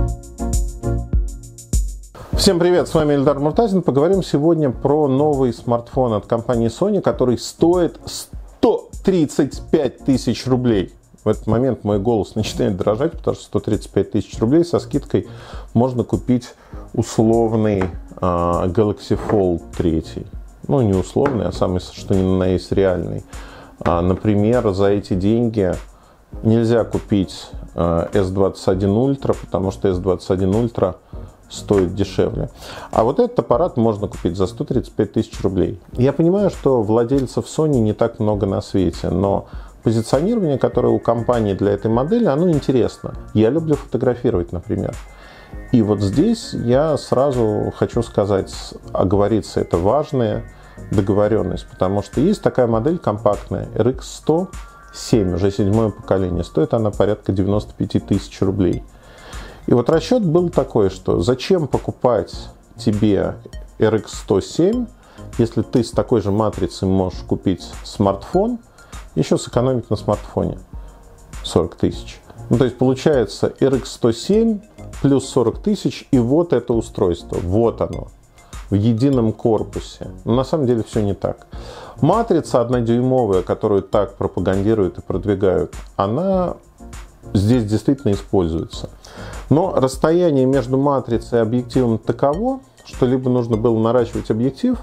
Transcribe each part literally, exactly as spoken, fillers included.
Всем привет, с вами Эльдар Муртазин. Поговорим сегодня про новый смартфон от компании Sony, который стоит сто тридцать пять тысяч рублей. В этот момент мой голос начинает дрожать, потому что сто тридцать пять тысяч рублей со скидкой можно купить условный э, Galaxy Fold три. Ну, не условный, а самый, что ни на есть, реальный. А, например, за эти деньги нельзя купить э, эс двадцать один ультра, потому что эс двадцать один ультра стоит дешевле. А вот этот аппарат можно купить за сто тридцать пять тысяч рублей. Я понимаю, что владельцев Sony не так много на свете, но позиционирование, которое у компании для этой модели, оно интересно. Я люблю фотографировать, например. И вот здесь я сразу хочу сказать, оговориться, это важная договоренность, потому что есть такая модель компактная, эр икс сто семь, уже седьмое поколение, стоит она порядка девяносто пять тысяч рублей. И вот расчет был такой, что зачем покупать тебе эр икс сто семь, если ты с такой же матрицей можешь купить смартфон, еще сэкономить на смартфоне сорок тысяч. Ну, то есть получается эр икс сто семь плюс сорок тысяч, и вот это устройство, вот оно, в едином корпусе. Но на самом деле все не так. Матрица однодюймовая, которую так пропагандируют и продвигают, она здесь действительно используется. Но расстояние между матрицей и объективом таково, что либо нужно было наращивать объектив,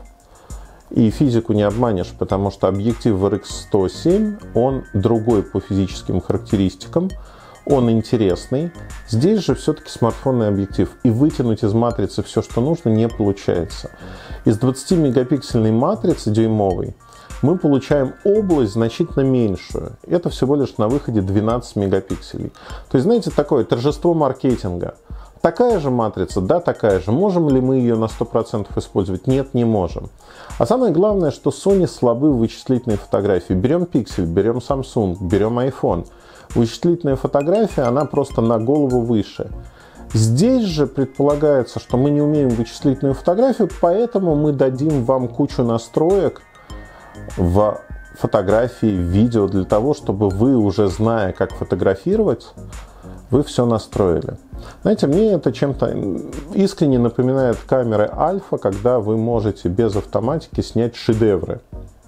и физику не обманешь, потому что объектив в эр икс сто семь, он другой по физическим характеристикам, он интересный. Здесь же все-таки смартфонный объектив, и вытянуть из матрицы все, что нужно, не получается. Из двадцатимегапиксельной матрицы дюймовой мы получаем область значительно меньшую. Это всего лишь на выходе двенадцать мегапикселей. То есть, знаете, такое торжество маркетинга. Такая же матрица, да, такая же. Можем ли мы ее на сто процентов использовать? Нет, не можем. А самое главное, что Sony слабы в вычислительной фотографии. Берем Pixel, берем Samsung, берем iPhone. Вычислительная фотография, она просто на голову выше. Здесь же предполагается, что мы не умеем вычислительную фотографию, поэтому мы дадим вам кучу настроек в фотографии, в видео, для того, чтобы вы, уже зная, как фотографировать, вы все настроили. Знаете, мне это чем-то искренне напоминает камеры Альфа, когда вы можете без автоматики снять шедевры.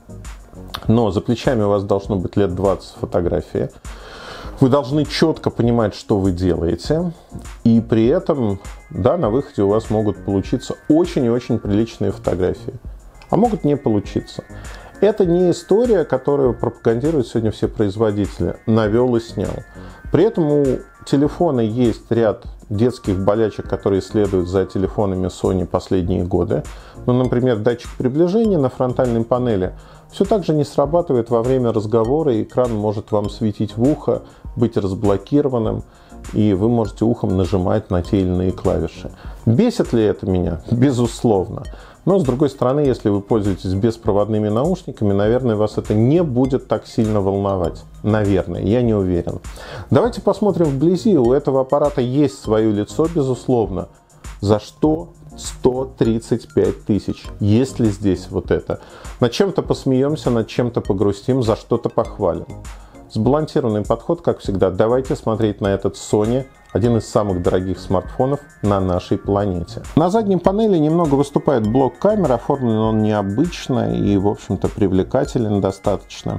Но за плечами у вас должно быть лет двадцать фотографии. Вы должны четко понимать, что вы делаете. И при этом, да, на выходе у вас могут получиться очень и очень приличные фотографии. А могут не получиться. Это не история, которую пропагандируют сегодня все производители. Навел и снял. При этом у телефона есть ряд детских болячек, которые следуют за телефонами Sony последние годы. Ну, например, датчик приближения на фронтальной панели все так же не срабатывает во время разговора, и экран может вам светить в ухо, быть разблокированным, и вы можете ухом нажимать на те или иные клавиши. Бесит ли это меня? Безусловно. Но, с другой стороны, если вы пользуетесь беспроводными наушниками, наверное, вас это не будет так сильно волновать. Наверное, я не уверен. Давайте посмотрим вблизи. У этого аппарата есть свое лицо, безусловно. За что сто тридцать пять тысяч? Есть ли здесь вот это? Над чем-то посмеемся, над чем-то погрустим, за что-то похвалим. Сбалансированный подход, как всегда. Давайте смотреть на этот Sony, один из самых дорогих смартфонов на нашей планете. На задней панели немного выступает блок камер, оформлен он необычно и, в общем-то, привлекателен достаточно.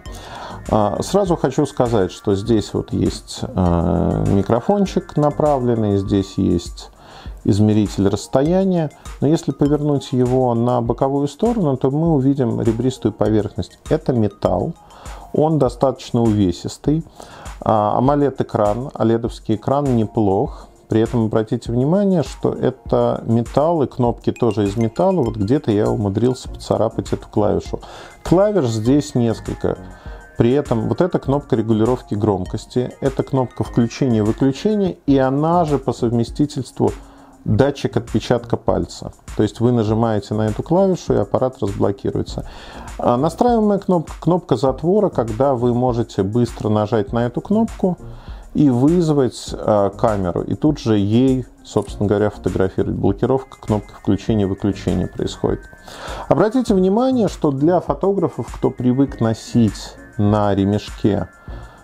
Сразу хочу сказать, что здесь вот есть микрофончик направленный, здесь есть измеритель расстояния, но если повернуть его на боковую сторону, то мы увидим ребристую поверхность. Это металл, он достаточно увесистый. AMOLED-экран, оледовский экран неплох. При этом обратите внимание, что это металл, и кнопки тоже из металла. Вот где-то я умудрился поцарапать эту клавишу. Клавиш здесь несколько. При этом вот эта кнопка регулировки громкости, это кнопка включения-выключения, и она же по совместительству датчик отпечатка пальца. То есть вы нажимаете на эту клавишу, и аппарат разблокируется. Настраиваемая кнопка, кнопка затвора, когда вы можете быстро нажать на эту кнопку и вызвать э, камеру. И тут же ей, собственно говоря, фотографировать. Блокировка кнопки включения-выключения происходит. Обратите внимание, что для фотографов, кто привык носить на ремешке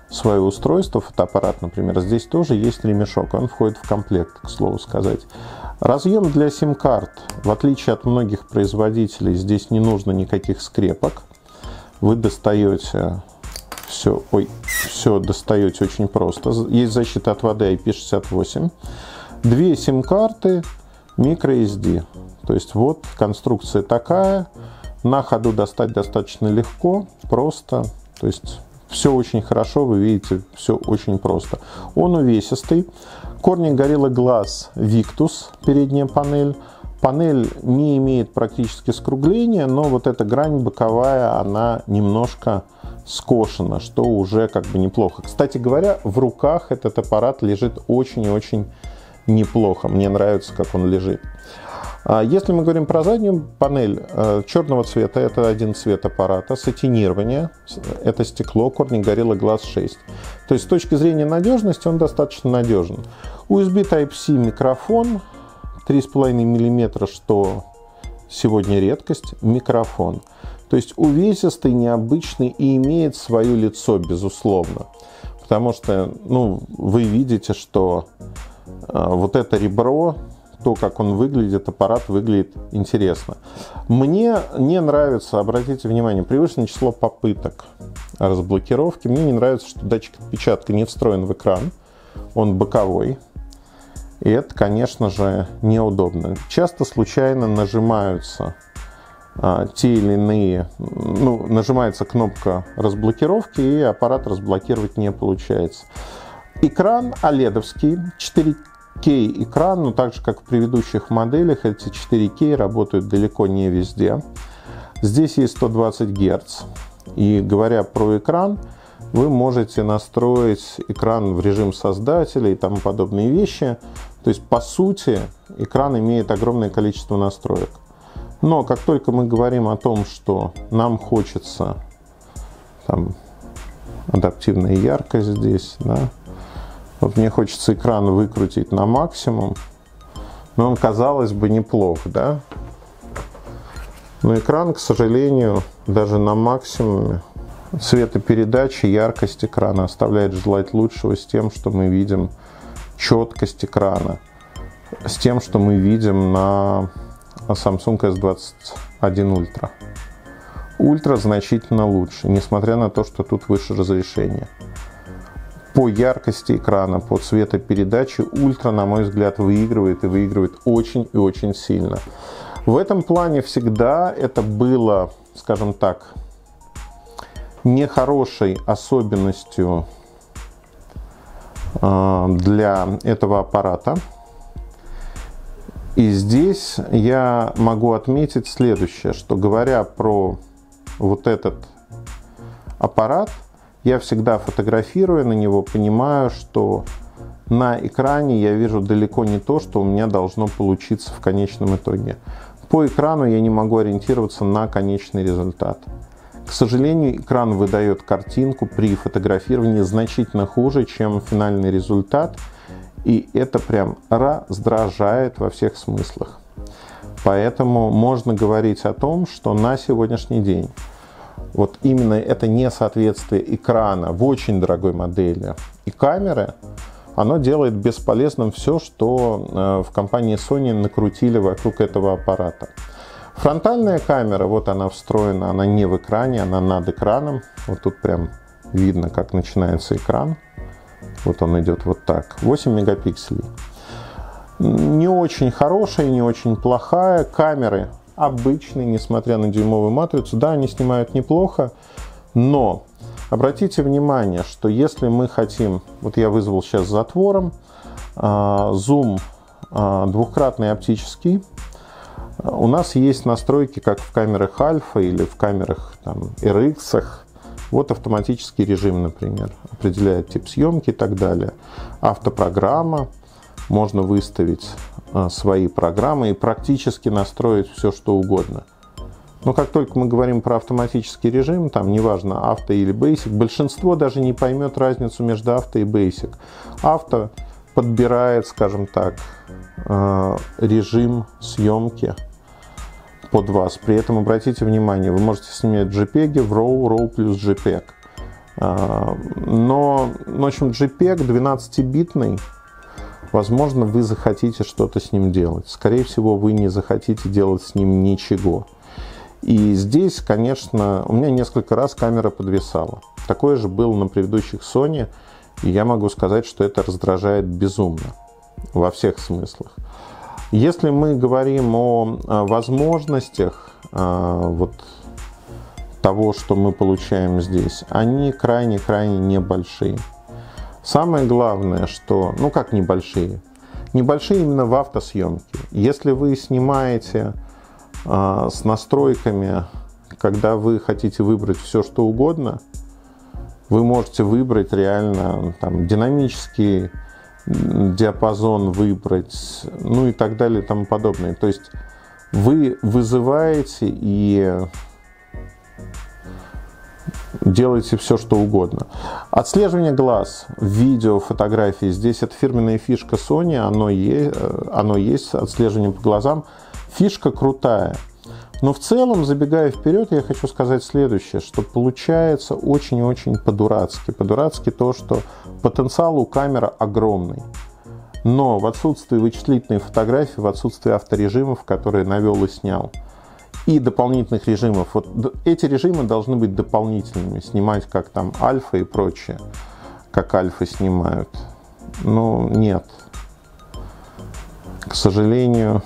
свое устройство, фотоаппарат, например, здесь тоже есть ремешок, он входит в комплект, к слову сказать. Разъем для сим-карт, в отличие от многих производителей, здесь не нужно никаких скрепок. Вы достаете все, ой, все достаете очень просто. Есть защита от воды ай пи шестьдесят восемь. Две сим-карты, microSD. То есть вот конструкция такая. На ходу достать достаточно легко, просто. То есть все очень хорошо, вы видите, все очень просто. Он увесистый. Corning Gorilla Glass Victus, передняя панель. Панель не имеет практически скругления, но вот эта грань боковая, она немножко скошена, что уже как бы неплохо. Кстати говоря, в руках этот аппарат лежит очень и очень неплохо. Мне нравится, как он лежит. Если мы говорим про заднюю панель черного цвета, это один цвет аппарата, сатинирование, это стекло Corning Gorilla Glass шесть. То есть с точки зрения надежности он достаточно надежен. ю эс би Type-C микрофон, три с половиной миллиметра, что сегодня редкость, микрофон. То есть увесистый, необычный и имеет свое лицо, безусловно. Потому что, ну, вы видите, что а, вот это ребро, то, как он выглядит, аппарат выглядит интересно. Мне не нравится, обратите внимание, превышенное число попыток разблокировки. Мне не нравится, что датчик отпечатка не встроен в экран, он боковой. И это, конечно же, неудобно. Часто случайно нажимаются а, те или иные, ну, нажимается кнопка разблокировки, и аппарат разблокировать не получается. Экран оледовский, четыре кей экран, но так же, как в предыдущих моделях, эти четыре кей работают далеко не везде. Здесь есть сто двадцать герц. И говоря про экран, вы можете настроить экран в режим создателя и тому подобные вещи. То есть, по сути, экран имеет огромное количество настроек. Но как только мы говорим о том, что нам хочется там, адаптивная яркость здесь, да, вот мне хочется экран выкрутить на максимум, но он, казалось бы, неплох, да? Но экран, к сожалению, даже на максимуме цветопередачи, яркость экрана оставляет желать лучшего с тем, что мы видим четкость экрана, с тем, что мы видим на Samsung эс двадцать один Ultra. Ультра значительно лучше, несмотря на то, что тут выше разрешение. По яркости экрана, по цветопередаче Ультра, на мой взгляд, выигрывает и выигрывает очень и очень сильно. В этом плане всегда это было, скажем так, нехорошей особенностью для этого аппарата. И здесь я могу отметить следующее, что говоря про вот этот аппарат, я всегда, фотографируя на него, понимаю, что на экране я вижу далеко не то, что у меня должно получиться в конечном итоге. По экрану я не могу ориентироваться на конечный результат. К сожалению, экран выдает картинку при фотографировании значительно хуже, чем финальный результат. И это прям раздражает во всех смыслах. Поэтому можно говорить о том, что на сегодняшний день вот именно это несоответствие экрана в очень дорогой модели и камеры, оно делает бесполезным все, что в компании Sony накрутили вокруг этого аппарата. Фронтальная камера, вот она встроена, она не в экране, она над экраном. Вот тут прям видно, как начинается экран. Вот он идет вот так. восемь мегапикселей. Не очень хорошая, не очень плохая. Камеры обычные, несмотря на дюймовую матрицу. Да, они снимают неплохо, но обратите внимание, что если мы хотим... Вот я вызвал сейчас затвором. Зум двухкратный оптический. У нас есть настройки, как в камерах Альфа или в камерах там, эр икс. Вот автоматический режим, например, определяет тип съемки и так далее. Автопрограмма. Можно выставить а, свои программы и практически настроить все, что угодно. Но как только мы говорим про автоматический режим, там неважно авто или basic, большинство даже не поймет разницу между авто и basic. Авто подбирает, скажем так, э, режим съемки под вас. При этом обратите внимание, вы можете снимать JPEG в RAW, RAW плюс JPEG. Но, в общем, JPEG двенадцатибитный, возможно, вы захотите что-то с ним делать. Скорее всего, вы не захотите делать с ним ничего. И здесь, конечно, у меня несколько раз камера подвисала. Такое же было на предыдущих Sony, и я могу сказать, что это раздражает безумно во всех смыслах. Если мы говорим о возможностях вот того, что мы получаем здесь, они крайне-крайне небольшие. Самое главное, что, ну как небольшие? Небольшие именно в автосъемке. Если вы снимаете а, с настройками, когда вы хотите выбрать все, что угодно, вы можете выбрать реально там, динамический диапазон, выбрать, ну и так далее и тому подобное. То есть вы вызываете и делайте все, что угодно. Отслеживание глаз, видео, фотографии. Здесь это фирменная фишка Sony, оно есть, оно есть, отслеживание по глазам. Фишка крутая. Но в целом, забегая вперед, я хочу сказать следующее, что получается очень-очень по-дурацки. По-дурацки то, что потенциал у камеры огромный. Но в отсутствии вычислительной фотографии, в отсутствии авторежимов, которые навел и снял, и дополнительных режимов. Вот эти режимы должны быть дополнительными. Снимать как там альфа и прочее. Как альфа снимают. Ну, нет. К сожалению,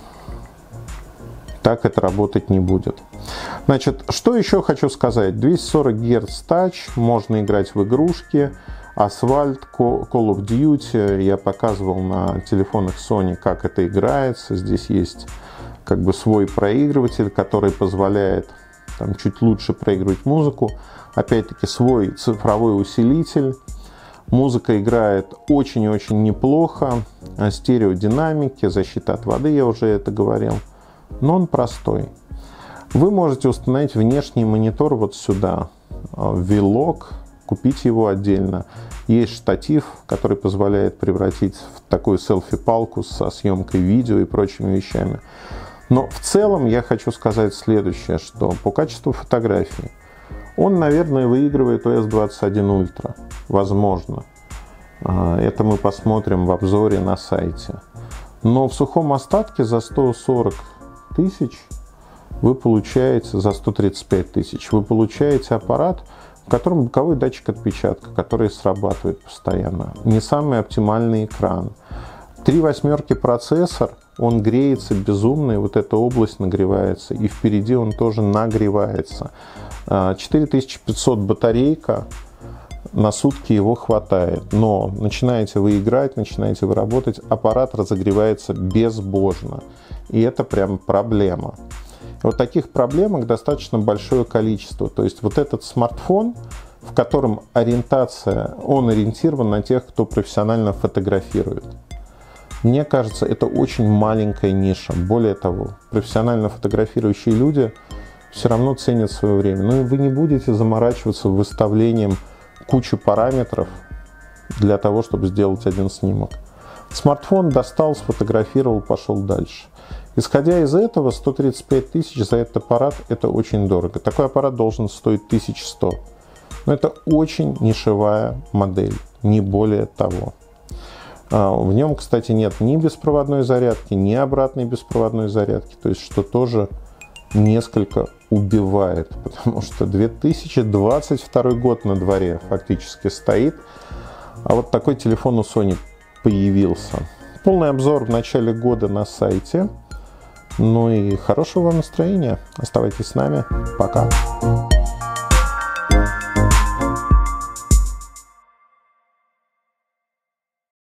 так это работать не будет. Значит, что еще хочу сказать. двести сорок герц тач. Можно играть в игрушки. Асфальт, Call of Duty. Я показывал на телефонах Sony, как это играется. Здесь есть как бы свой проигрыватель, который позволяет там, чуть лучше проигрывать музыку. Опять-таки свой цифровой усилитель. Музыка играет очень-очень неплохо. Стереодинамики, защита от воды, я уже это говорил. Но он простой. Вы можете установить внешний монитор вот сюда. Vlog, купить его отдельно. Есть штатив, который позволяет превратить в такую селфи-палку со съемкой видео и прочими вещами. Но в целом я хочу сказать следующее, что по качеству фотографий он, наверное, выигрывает о эс двадцать один ультра. Возможно. Это мы посмотрим в обзоре на сайте. Но в сухом остатке за сто сорок тысяч вы получаете, за сто тридцать пять тысяч, вы получаете аппарат, в котором боковой датчик отпечатка, который срабатывает постоянно. Не самый оптимальный экран. Три восьмерки процессор, он греется безумно, и вот эта область нагревается, и впереди он тоже нагревается. четыре тысячи пятьсот батарейка, на сутки его хватает, но начинаете вы играть, начинаете вы работать, аппарат разогревается безбожно, и это прям проблема. И вот таких проблемок достаточно большое количество, то есть вот этот смартфон, в котором ориентация, он ориентирован на тех, кто профессионально фотографирует. Мне кажется, это очень маленькая ниша. Более того, профессионально фотографирующие люди все равно ценят свое время. Но вы не будете заморачиваться выставлением кучи параметров для того, чтобы сделать один снимок. Смартфон достал, сфотографировал, пошел дальше. Исходя из этого, сто тридцать пять тысяч за этот аппарат – это очень дорого. Такой аппарат должен стоить тысяча сто. Но это очень нишевая модель, не более того. В нем, кстати, нет ни беспроводной зарядки, ни обратной беспроводной зарядки, то есть что тоже несколько убивает, потому что две тысячи двадцать второй год на дворе фактически стоит, а вот такой телефон у Sony появился. Полный обзор в начале года на сайте. Ну и хорошего вам настроения. Оставайтесь с нами. Пока.